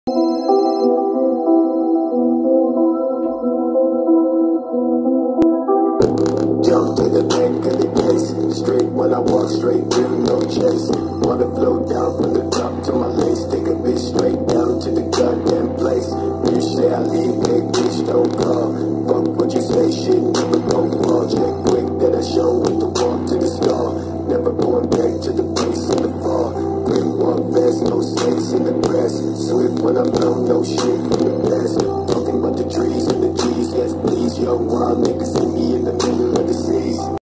Jump to the bank of the case, straight when I walk straight, really no chase. Wanna flow down from the top to my lace, take a bitch straight down to the goddamn place. You say I leave, big bitch don't call. Fuck what you say, shit never gon' fall. Check quick that I show.